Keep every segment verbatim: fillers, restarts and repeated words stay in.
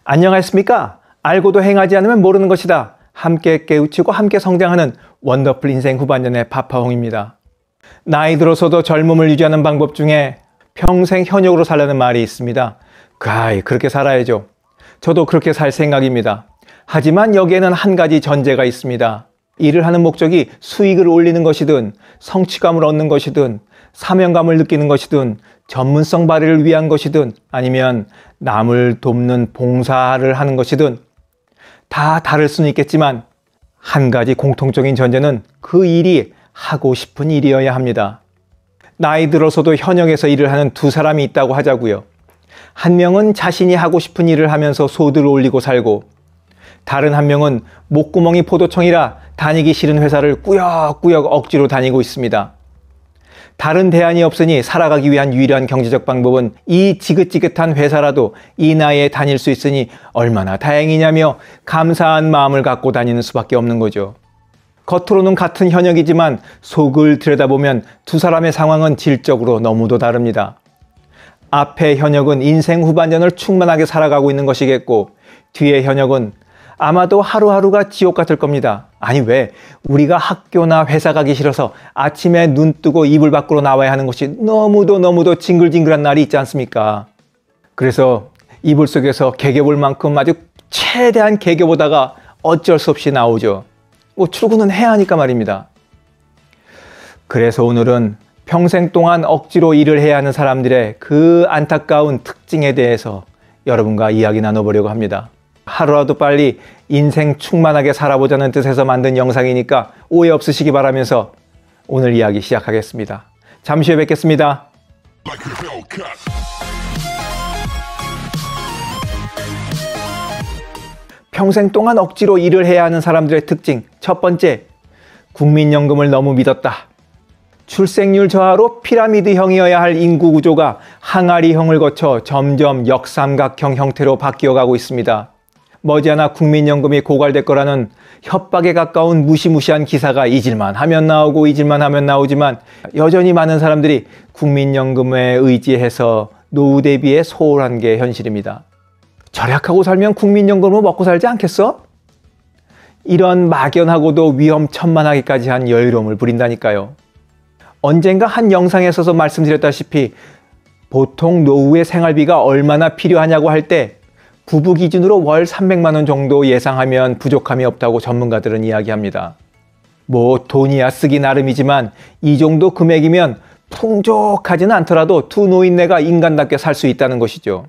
안녕하십니까? 알고도 행하지 않으면 모르는 것이다. 함께 깨우치고 함께 성장하는 원더풀 인생 후반전의 파파홍입니다. 나이 들어서도 젊음을 유지하는 방법 중에 평생 현역으로 살라는 말이 있습니다. 그아이 그렇게 살아야죠. 저도 그렇게 살 생각입니다. 하지만 여기에는 한 가지 전제가 있습니다. 일을 하는 목적이 수익을 올리는 것이든 성취감을 얻는 것이든 사명감을 느끼는 것이든 전문성 발휘를 위한 것이든 아니면 남을 돕는 봉사를 하는 것이든 다 다를 수는 있겠지만 한 가지 공통적인 전제는 그 일이 하고 싶은 일이어야 합니다. 나이 들어서도 현역에서 일을 하는 두 사람이 있다고 하자고요. 한 명은 자신이 하고 싶은 일을 하면서 소득을 올리고 살고, 다른 한 명은 목구멍이 포도청이라 다니기 싫은 회사를 꾸역꾸역 억지로 다니고 있습니다. 다른 대안이 없으니 살아가기 위한 유일한 경제적 방법은 이 지긋지긋한 회사라도 이 나이에 다닐 수 있으니 얼마나 다행이냐며 감사한 마음을 갖고 다니는 수밖에 없는 거죠. 겉으로는 같은 현역이지만 속을 들여다보면 두 사람의 상황은 질적으로 너무도 다릅니다. 앞의 현역은 인생 후반전을 충만하게 살아가고 있는 것이겠고, 뒤의 현역은 아마도 하루하루가 지옥 같을 겁니다. 아니 왜 우리가 학교나 회사 가기 싫어서 아침에 눈 뜨고 이불 밖으로 나와야 하는 것이 너무도 너무도 징글징글한 날이 있지 않습니까? 그래서 이불 속에서 개겨 볼 만큼 아주 최대한 개겨 보다가 어쩔 수 없이 나오죠. 뭐 출근은 해야 하니까 말입니다. 그래서 오늘은 평생 동안 억지로 일을 해야 하는 사람들의 그 안타까운 특징에 대해서 여러분과 이야기 나눠보려고 합니다. 하루라도 빨리 인생 충만하게 살아보자는 뜻에서 만든 영상이니까 오해 없으시기 바라면서 오늘 이야기 시작하겠습니다. 잠시 후에 뵙겠습니다. 평생 동안 억지로 일을 해야 하는 사람들의 특징. 첫 번째, 국민연금을 너무 믿었다. 출생률 저하로 피라미드형이어야 할 인구 구조가 항아리형을 거쳐 점점 역삼각형 형태로 바뀌어가고 있습니다. 머지않아 국민연금이 고갈될 거라는 협박에 가까운 무시무시한 기사가 잊을만 하면 나오고 잊을만 하면 나오지만 여전히 많은 사람들이 국민연금에 의지해서 노후 대비에 소홀한 게 현실입니다. 절약하고 살면 국민연금으로 먹고 살지 않겠어? 이런 막연하고도 위험천만하기까지 한 여유로움을 부린다니까요. 언젠가 한 영상에서도 말씀드렸다시피 보통 노후의 생활비가 얼마나 필요하냐고 할 때 부부 기준으로 월 삼백만 원 정도 예상하면 부족함이 없다고 전문가들은 이야기합니다. 뭐 돈이야 쓰기 나름이지만 이 정도 금액이면 풍족하지는 않더라도 두 노인네가 인간답게 살 수 있다는 것이죠.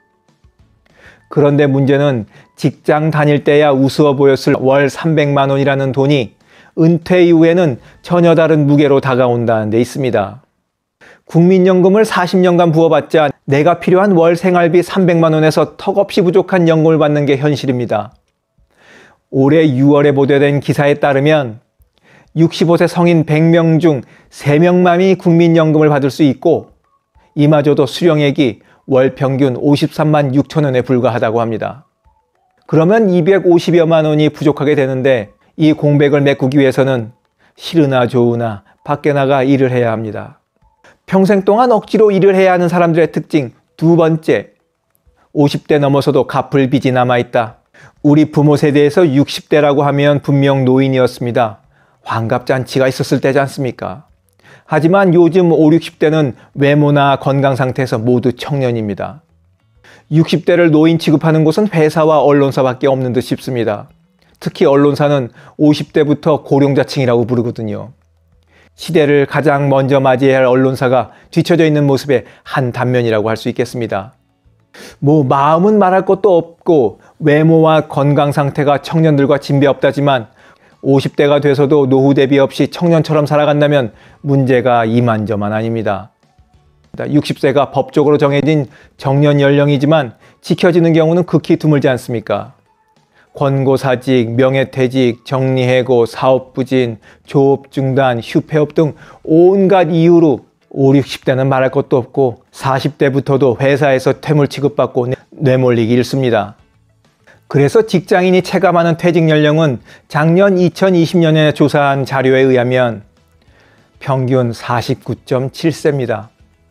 그런데 문제는 직장 다닐 때야 우스워 보였을 월 삼백만 원이라는 돈이 은퇴 이후에는 전혀 다른 무게로 다가온다는 데 있습니다. 국민연금을 사십 년간 부어봤자 내가 필요한 월 생활비 삼백만 원에서 턱없이 부족한 연금을 받는 게 현실입니다. 올해 유월에 보도된 기사에 따르면 육십오 세 성인 백 명 중 세 명만이 국민연금을 받을 수 있고 이마저도 수령액이 월 평균 오십삼만 육천 원에 불과하다고 합니다. 그러면 이백오십여만 원이 부족하게 되는데 이 공백을 메꾸기 위해서는 싫으나 좋으나 밖에 나가 일을 해야 합니다. 평생 동안 억지로 일을 해야 하는 사람들의 특징 두 번째, 오십 대 넘어서도 갚을 빚이 남아있다. 우리 부모 세대에서 육십 대라고 하면 분명 노인이었습니다. 환갑잔치가 있었을 때지 않습니까? 하지만 요즘 오십, 육십 대는 외모나 건강 상태에서 모두 청년입니다. 육십 대를 노인 취급하는 곳은 회사와 언론사밖에 없는 듯 싶습니다. 특히 언론사는 오십 대부터 고령자층이라고 부르거든요. 시대를 가장 먼저 맞이해야 할 언론사가 뒤처져 있는 모습의 한 단면이라고 할 수 있겠습니다. 뭐 마음은 말할 것도 없고 외모와 건강 상태가 청년들과 진배 없다지만 오십 대가 돼서도 노후 대비 없이 청년처럼 살아간다면 문제가 이만저만 아닙니다. 육십 세가 법적으로 정해진 정년 연령이지만 지켜지는 경우는 극히 드물지 않습니까? 권고사직, 명예퇴직, 정리해고, 사업부진, 조업 중단, 휴폐업 등 온갖 이유로 오십, 육십 대는 말할 것도 없고 사십 대부터도 회사에서 퇴물 취급받고 뇌몰리기 일쑤입니다. 그래서 직장인이 체감하는 퇴직 연령은 작년 이천이십 년에 조사한 자료에 의하면 평균 사십구 점 칠 세입니다.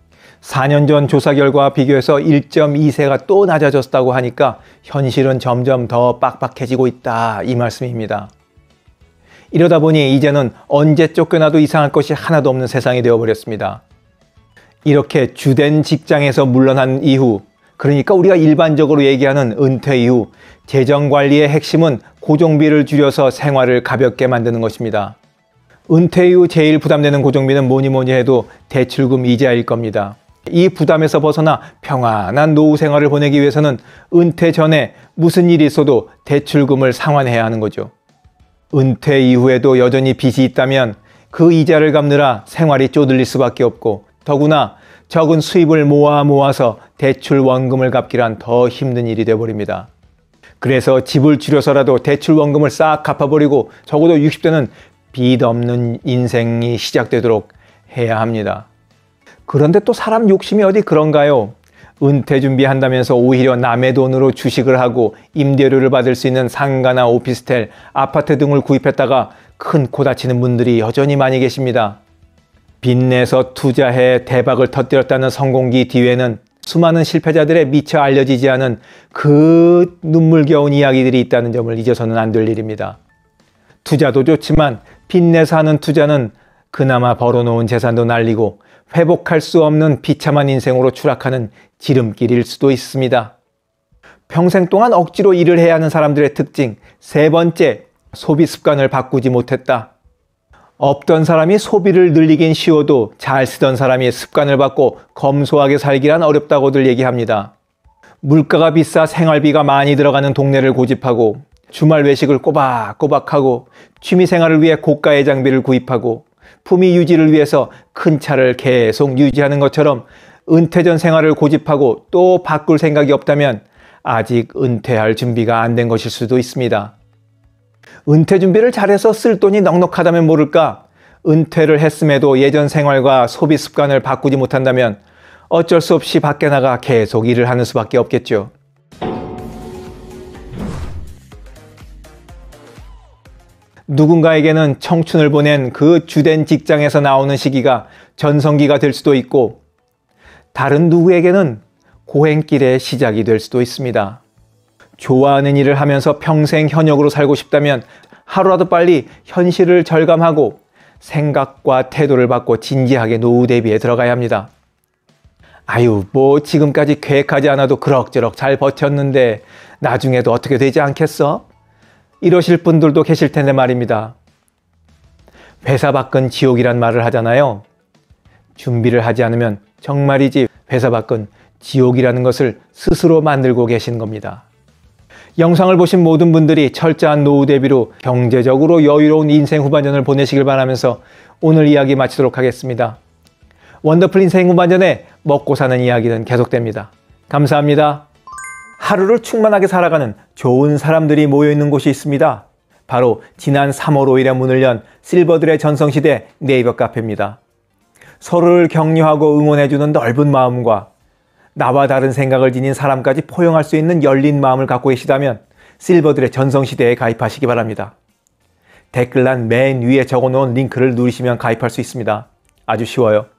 사 년 전 조사 결과와 비교해서 일 점 이 세가 또 낮아졌다고 하니까 현실은 점점 더 빡빡해지고 있다, 이 말씀입니다. 이러다 보니 이제는 언제 쫓겨나도 이상할 것이 하나도 없는 세상이 되어버렸습니다. 이렇게 주된 직장에서 물러난 이후, 그러니까 우리가 일반적으로 얘기하는 은퇴 이후, 재정관리의 핵심은 고정비를 줄여서 생활을 가볍게 만드는 것입니다. 은퇴 이후 제일 부담되는 고정비는 뭐니 뭐니 해도 대출금 이자일 겁니다. 이 부담에서 벗어나 평안한 노후 생활을 보내기 위해서는 은퇴 전에 무슨 일이 있어도 대출금을 상환해야 하는 거죠. 은퇴 이후에도 여전히 빚이 있다면 그 이자를 갚느라 생활이 쪼들릴 수밖에 없고, 더구나 적은 수입을 모아 모아서 대출 원금을 갚기란 더 힘든 일이 되어버립니다. 그래서 집을 줄여서라도 대출 원금을 싹 갚아버리고 적어도 육십 대는 빚 없는 인생이 시작되도록 해야 합니다. 그런데 또 사람 욕심이 어디 그런가요? 은퇴 준비한다면서 오히려 남의 돈으로 주식을 하고 임대료를 받을 수 있는 상가나 오피스텔, 아파트 등을 구입했다가 큰 코 다치는 분들이 여전히 많이 계십니다. 빚내서 투자해 대박을 터뜨렸다는 성공기 뒤에는 수많은 실패자들의 미처 알려지지 않은 그 눈물겨운 이야기들이 있다는 점을 잊어서는 안 될 일입니다. 투자도 좋지만 빚내서 하는 투자는 그나마 벌어놓은 재산도 날리고 회복할 수 없는 비참한 인생으로 추락하는 지름길일 수도 있습니다. 평생 동안 억지로 일을 해야 하는 사람들의 특징, 세 번째, 소비 습관을 바꾸지 못했다. 없던 사람이 소비를 늘리긴 쉬워도 잘 쓰던 사람이 습관을 바꿔 검소하게 살기란 어렵다고들 얘기합니다. 물가가 비싸 생활비가 많이 들어가는 동네를 고집하고, 주말 외식을 꼬박꼬박하고, 취미생활을 위해 고가의 장비를 구입하고, 품위 유지를 위해서 큰 차를 계속 유지하는 것처럼 은퇴 전 생활을 고집하고 또 바꿀 생각이 없다면 아직 은퇴할 준비가 안 된 것일 수도 있습니다. 은퇴 준비를 잘해서 쓸 돈이 넉넉하다면 모를까, 은퇴를 했음에도 예전 생활과 소비 습관을 바꾸지 못한다면 어쩔 수 없이 밖에 나가 계속 일을 하는 수밖에 없겠죠. 누군가에게는 청춘을 보낸 그 주된 직장에서 나오는 시기가 전성기가 될 수도 있고, 다른 누구에게는 고행길의 시작이 될 수도 있습니다. 좋아하는 일을 하면서 평생 현역으로 살고 싶다면 하루라도 빨리 현실을 절감하고 생각과 태도를 바꿔 진지하게 노후 대비에 들어가야 합니다. 아유, 뭐 지금까지 계획하지 않아도 그럭저럭 잘 버텼는데 나중에도 어떻게 되지 않겠어? 이러실 분들도 계실 텐데 말입니다. 회사 밖은 지옥이란 말을 하잖아요. 준비를 하지 않으면 정말이지 회사 밖은 지옥이라는 것을 스스로 만들고 계신 겁니다. 영상을 보신 모든 분들이 철저한 노후 대비로 경제적으로 여유로운 인생 후반전을 보내시길 바라면서 오늘 이야기 마치도록 하겠습니다. 원더풀 인생 후반전에 먹고 사는 이야기는 계속됩니다. 감사합니다. 하루를 충만하게 살아가는 좋은 사람들이 모여있는 곳이 있습니다. 바로 지난 삼월 오일에 문을 연 실버들의 전성시대 네이버 카페입니다. 서로를 격려하고 응원해주는 넓은 마음과 나와 다른 생각을 지닌 사람까지 포용할 수 있는 열린 마음을 갖고 계시다면 실버들의 전성시대에 가입하시기 바랍니다. 댓글란 맨 위에 적어놓은 링크를 누르시면 가입할 수 있습니다. 아주 쉬워요.